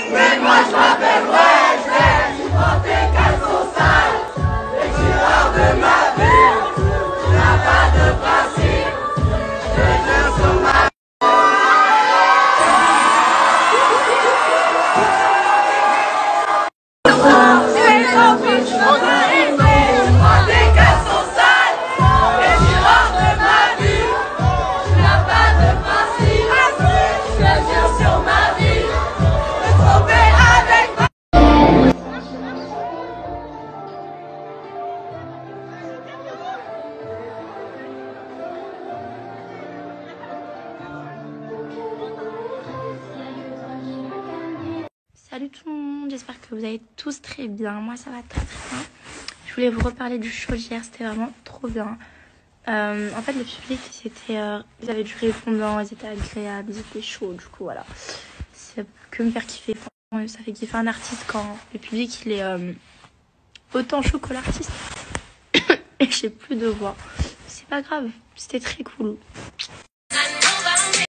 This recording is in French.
Mais moi je m'appelle Wesh, quand tes cales sont sales, les tireurs de ma ville, tu n'as pas de principe, je jure sur ma Salut tout le monde, j'espère que vous allez tous très bien. Moi ça va très bien. Je voulais vous reparler du show d'hier, c'était vraiment trop bien. En fait le public ils avaient du répondant, ils étaient agréables, ils étaient chauds, du coup voilà. C'est que me faire kiffer. Ça fait kiffer un artiste quand le public il est autant chaud que l'artiste. Et j'ai plus de voix. C'est pas grave, c'était très cool.